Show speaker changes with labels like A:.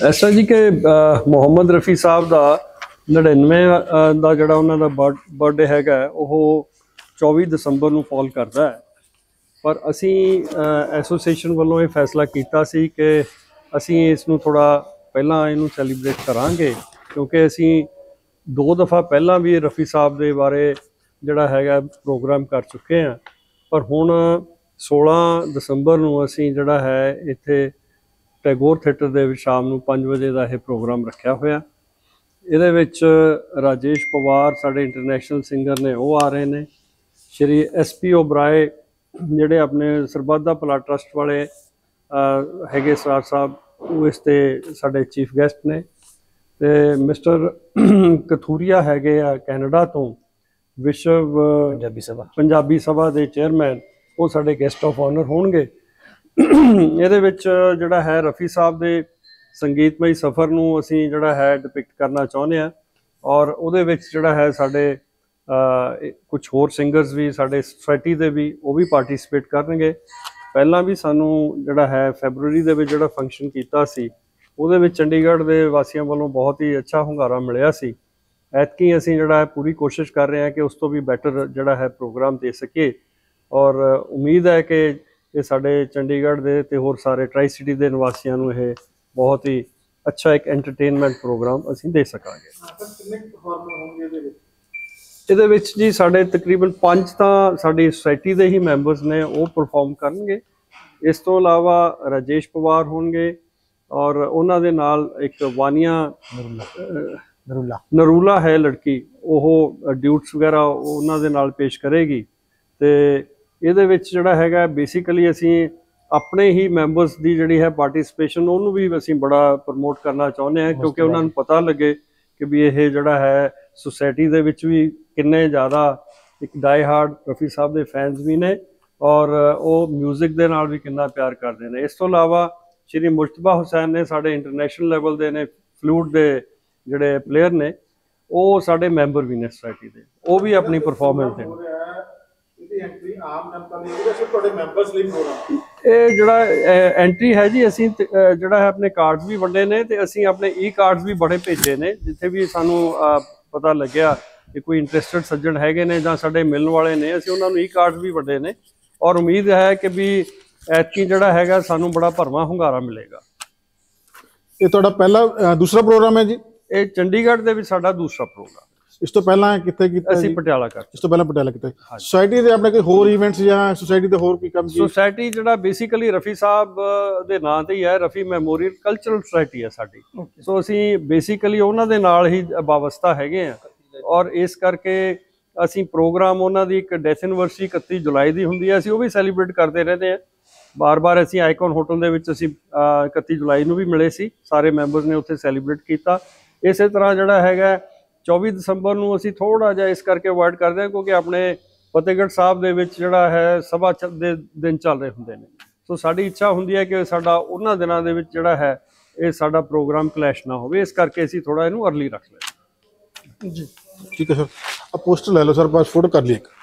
A: ऐसा जी कि ਮੁਹੰਮਦ ਰਫੀ ਸਾਹਿਬ ਦਾ 99 ਦਾ ਜਿਹੜਾ ਉਹਨਾਂ ਦਾ ਬਰਥਡੇ ਹੈਗਾ ਉਹ 24 ਦਸੰਬਰ ਨੂੰ ਫਾਲ ਕਰਦਾ ਹੈ। ਪਰ ਅਸੀਂ ਐਸੋਸੀਏਸ਼ਨ ਵੱਲੋਂ ਇਹ ਫੈਸਲਾ ਕੀਤਾ ਸੀ ਕਿ ਅਸੀਂ ਇਸ ਨੂੰ ਥੋੜਾ ਪਹਿਲਾਂ ਇਹਨੂੰ ਸੈਲੀਬ੍ਰੇਟ ਕਰਾਂਗੇ, ਕਿਉਂਕਿ ਅਸੀਂ 2 ਦਫਾ ਪਹਿਲਾਂ ਵੀ ਰਫੀ ਸਾਹਿਬ ਦੇ ਬਾਰੇ ਜਿਹੜਾ ਹੈਗਾ ਪ੍ਰੋਗਰਾਮ ਕਰ ਚੁੱਕੇ ਹਾਂ। ਪਰ ਹੁਣ 16 ਦਸੰਬਰ ਨੂੰ ਅਸੀਂ ਜਿਹੜਾ ਹੈ ਇੱਥੇ ਟੈਗੋਰ ਥੀਏਟਰ ਦੇ ਵਿੱਚ ਸ਼ਾਮ ਨੂੰ 5 ਵਜੇ ਦਾ ਇਹ ਪ੍ਰੋਗਰਾਮ ਰੱਖਿਆ ਹੋਇਆ। ਇਹਦੇ ਵਿੱਚ ਰਾਜੇਸ਼ ਪਵਾਰ ਸਾਡੇ ਇੰਟਰਨੈਸ਼ਨਲ ਸਿੰਗਰ ਨੇ, ਉਹ ਆ ਰਹੇ ਨੇ। ਸ਼੍ਰੀ SP ਓਬਰਾਏ ਜਿਹੜੇ ਆਪਣੇ ਸਰਬੱਤ ਦਾ ਭਲਾ ਟਰਸਟ ਵਾਲੇ ਹੈਗੇ ਸਰਾਰ ਸਾਹਿਬ, ਉਹ ਇਸ 'ਤੇ ਸਾਡੇ ਚੀਫ ਗੈਸਟ ਨੇ। ਅਤੇ ਮਿਸਟਰ ਕਥੂਰੀਆ ਹੈਗੇ ਆ ਕੈਨੇਡਾ ਤੋਂ, ਵਿਸ਼ਵ ਪੰਜਾਬੀ ਸਭਾ ਦੇ ਚੇਅਰਮੈਨ, ਉਹ ਸਾਡੇ ਗੈਸਟ ਆਫ ਆਨਰ ਹੋਣਗੇ। ਇਹਦੇ ਵਿੱਚ ਜਿਹੜਾ ਹੈ ਰਫੀ ਸਾਹਿਬ ਦੇ ਸੰਗੀਤਮਈ ਸਫ਼ਰ ਨੂੰ ਅਸੀਂ ਜਿਹੜਾ ਹੈ ਡਿਪਿਕਟ ਕਰਨਾ ਚਾਹੁੰਦੇ ਹਾਂ, ਔਰ ਉਹਦੇ ਵਿੱਚ ਜਿਹੜਾ ਹੈ ਸਾਡੇ ਕੁਛ ਹੋਰ ਸਿੰਗਰਸ ਵੀ ਸਾਡੇ ਸੋਸਾਇਟੀ ਦੇ ਵੀ ਉਹ ਵੀ ਪਾਰਟੀਸਪੇਟ ਕਰਨਗੇ। ਪਹਿਲਾਂ ਵੀ ਸਾਨੂੰ ਜਿਹੜਾ ਹੈ ਫੈਬਰਵਰੀ ਦੇ ਵਿੱਚ ਜਿਹੜਾ ਫੰਕਸ਼ਨ ਕੀਤਾ ਸੀ, ਉਹਦੇ ਵਿੱਚ ਚੰਡੀਗੜ੍ਹ ਦੇ ਵਾਸੀਆਂ ਵੱਲੋਂ ਬਹੁਤ ਹੀ ਅੱਛਾ ਹੁੰਗਾਰਾ ਮਿਲਿਆ ਸੀ। ਐਤਕੀ ਅਸੀਂ ਜਿਹੜਾ ਹੈ ਪੂਰੀ ਕੋਸ਼ਿਸ਼ ਕਰ ਰਹੇ ਹਾਂ ਕਿ ਉਸ ਤੋਂ ਵੀ ਬੈਟਰ ਜਿਹੜਾ ਹੈ ਪ੍ਰੋਗਰਾਮ ਦੇ ਸਕੀਏ, ਔਰ ਉਮੀਦ ਹੈ ਕਿ ਇਹ ਸਾਡੇ ਚੰਡੀਗੜ੍ਹ ਦੇ ਤੇ ਹੋਰ ਸਾਰੇ ਟਰਾਈ ਸਿਟੀ ਦੇ ਨਿਵਾਸੀਆਂ ਨੂੰ ਇਹ ਬਹੁਤ ਹੀ ਅੱਛਾ ਇੱਕ ਐਂਟਰਟੇਨਮੈਂਟ ਪ੍ਰੋਗਰਾਮ ਅਸੀਂ ਦੇ ਸਕਾਂਗੇ। ਇਹਦੇ ਵਿੱਚ ਜੀ ਸਾਡੇ ਤਕਰੀਬਨ 5 ਤਾਂ ਸਾਡੀ ਸੁਸਾਇਟੀ ਦੇ ਹੀ ਮੈਂਬਰਸ ਨੇ, ਉਹ ਪਰਫਾਰਮ ਕਰਨਗੇ। ਇਸ ਤੋਂ ਇਲਾਵਾ ਰਾਜੇਸ਼ ਪਵਾਰ ਹੋਣਗੇ, ਔਰ ਉਹਨਾਂ ਦੇ ਨਾਲ ਇੱਕ ਵਾਨੀਆ ਨਰੂਲਾ ਹੈ ਲੜਕੀ, ਉਹ ਡਿਊਟਸ ਵਗੈਰਾ ਉਹਨਾਂ ਦੇ ਨਾਲ ਪੇਸ਼ ਕਰੇਗੀ। ਅਤੇ ਇਹਦੇ ਵਿੱਚ ਜਿਹੜਾ ਹੈਗਾ ਬੇਸਿਕਲੀ ਅਸੀਂ ਆਪਣੇ ਹੀ ਮੈਂਬਰਸ ਦੀ ਜਿਹੜੀ ਹੈ ਪਾਰਟੀਸਪੇਸ਼ਨ, ਉਹਨੂੰ ਵੀ ਅਸੀਂ ਬੜਾ ਪ੍ਰਮੋਟ ਕਰਨਾ ਚਾਹੁੰਦੇ ਹਾਂ, ਕਿਉਂਕਿ ਉਹਨਾਂ ਨੂੰ ਪਤਾ ਲੱਗੇ ਕਿ ਵੀ ਇਹ ਜਿਹੜਾ ਹੈ ਸੁਸਾਇਟੀ ਦੇ ਵਿੱਚ ਵੀ ਕਿੰਨੇ ਜ਼ਿਆਦਾ ਇੱਕ ਡਾਈ ਹਾਰਡ ਰਫੀ ਸਾਹਿਬ ਦੇ ਫੈਨਸ ਵੀ ਨੇ, ਔਰ ਉਹ ਮਿਊਜ਼ਿਕ ਦੇ ਨਾਲ ਵੀ ਕਿੰਨਾ ਪਿਆਰ ਕਰਦੇ ਨੇ। ਇਸ ਤੋਂ ਇਲਾਵਾ ਸ਼੍ਰੀ ਮੁਸ਼ਤਬਾ ਹੁਸੈਨ ਨੇ, ਸਾਡੇ ਇੰਟਰਨੈਸ਼ਨਲ ਲੈਵਲ ਦੇ ਨੇ, ਫਲੂਟ ਦੇ ਜਿਹੜੇ ਪਲੇਅਰ ਨੇ, ਉਹ ਸਾਡੇ ਮੈਂਬਰ ਵੀ ਨੇ ਸੁਸਾਇਟੀ ਦੇ, ਉਹ ਵੀ ਆਪਣੀ ਪਰਫਾਰਮੈਂਸ ਦੇਣ। ਇਹ ਜਿਹੜਾ ਐਂਟਰੀ ਹੈ ਜੀ, ਅਸੀਂ ਜਿਹੜਾ ਹੈ ਆਪਣੇ ਕਾਰਡਸ ਵੀ ਵੰਡੇ ਨੇ, ਤੇ ਅਸੀਂ ਆਪਣੇ ਕਾਰਡਸ ਵੀ ਬੜੇ ਭੇਜੇ ਨੇ। ਜਿੱਥੇ ਵੀ ਸਾਨੂੰ ਪਤਾ ਲੱਗਿਆ ਕਿ ਕੋਈ ਇੰਟਰਸਟਡ ਸੱਜਣ ਹੈਗੇ ਨੇ ਜਾਂ ਸਾਡੇ ਮਿਲਣ ਵਾਲੇ ਨੇ, ਅਸੀਂ ਉਹਨਾਂ ਨੂੰ ਕਾਰਡਸ ਵੀ ਵੰਡੇ ਨੇ, ਔਰ ਉਮੀਦ ਹੈ ਕਿ ਵੀ ਐਤਕੀ ਜਿਹੜਾ ਹੈਗਾ ਸਾਨੂੰ ਬੜਾ ਭਰਵਾਂ ਹੁੰਗਾਰਾ ਮਿਲੇਗਾ।
B: ਇਹ ਤੁਹਾਡਾ ਪਹਿਲਾ ਦੂਸਰਾ ਪ੍ਰੋਗਰਾਮ ਹੈ ਜੀ?
A: ਇਹ ਚੰਡੀਗੜ੍ਹ ਦੇ ਵਿੱਚ ਸਾਡਾ ਦੂਸਰਾ ਪ੍ਰੋਗਰਾਮ।
B: ਇਸ ਤੋਂ ਪਹਿਲਾਂ ਕਿੱਥੇ ਕੀਤਾ?
A: ਅਸੀਂ ਪਟਿਆਲਾ ਕਰ।
B: ਇਸ ਤੋਂ ਪਹਿਲਾਂ ਪਟਿਆਲਾ ਕੀਤਾ। ਸੁਸਾਇਟੀ ਦੇ ਆਪਣੇ ਕੋਈ ਹੋਰ ਇਵੈਂਟਸ ਜਾਂ ਸੁਸਾਇਟੀ ਦੇ ਹੋਰ ਕੋਈ ਕੰਮ?
A: ਸੁਸਾਇਟੀ ਜਿਹੜਾ ਬੇਸਿਕਲੀ ਰਫੀ ਸਾਹਿਬ ਦੇ ਨਾਂ ਤੇ ਹੀ ਹੈ, ਰਫੀ ਮੈਮੋਰੀਅਲ ਕਲਚਰਲ ਸੁਸਾਇਟੀ ਹੈ ਸਾਡੀ। ਸੋ ਅਸੀਂ ਬੇਸਿਕਲੀ ਉਹਨਾਂ ਦੇ ਨਾਲ ਹੀ ਵਾਬਸਤਾ ਹੈਗੇ ਆ, ਔਰ ਇਸ ਕਰਕੇ ਅਸੀਂ ਪ੍ਰੋਗਰਾਮ ਉਹਨਾਂ ਦੀ ਇੱਕ ਡੈਥ ਐਨਵਰਸਰੀ 31 ਜੁਲਾਈ ਦੀ ਹੁੰਦੀ ਹੈ, ਅਸੀਂ ਉਹ ਵੀ ਸੈਲੀਬ੍ਰੇਟ ਕਰਦੇ ਰਹਿੰਦੇ ਹਾਂ। ਬਾਰ-ਬਾਰ ਅਸੀਂ ਆਈਕਨ ਹੋਟਲ ਦੇ ਵਿੱਚ ਅਸੀਂ 31 ਜੁਲਾਈ ਨੂੰ ਵੀ ਮਿਲੇ ਸੀ, ਸਾਰੇ ਮੈਂਬਰਸ ਨੇ ਉੱਥੇ ਸੈਲੀਬ੍ਰੇਟ ਕੀਤਾ। ਇਸੇ ਤਰ੍ਹਾਂ ਜਿਹੜਾ ਹੈਗਾ 24 ਦਸੰਬਰ ਨੂੰ ਅਸੀਂ ਥੋੜ੍ਹਾ ਜਿਹਾ ਇਸ ਕਰਕੇ ਅਵੋਇਡ ਕਰਦੇ ਹਾਂ, ਕਿਉਂਕਿ ਆਪਣੇ ਫਤਿਹਗੜ੍ਹ ਸਾਹਿਬ ਦੇ ਵਿੱਚ ਜਿਹੜਾ ਹੈ ਸਭਾ ਦੇ ਦਿਨ ਚੱਲ ਰਹੇ ਹੁੰਦੇ ਨੇ। ਸੋ ਸਾਡੀ ਇੱਛਾ ਹੁੰਦੀ ਹੈ ਕਿ ਸਾਡਾ ਉਹਨਾਂ ਦਿਨਾਂ ਦੇ ਵਿੱਚ ਜਿਹੜਾ ਹੈ ਇਹ ਸਾਡਾ ਪ੍ਰੋਗਰਾਮ ਕਲੈਸ਼ ਨਾ ਹੋਵੇ, ਇਸ ਕਰਕੇ ਅਸੀਂ ਥੋੜ੍ਹਾ ਇਹਨੂੰ ਅਰਲੀ ਰੱਖ ਲਿਆ ਜੀ।
B: ਠੀਕ ਹੈ ਸਰ, ਆ ਪੋਸਟਰ ਲੈ ਲਓ ਸਰ, ਬਸ ਫੋਟੋ ਕਰ ਲਈ ਇੱਕ।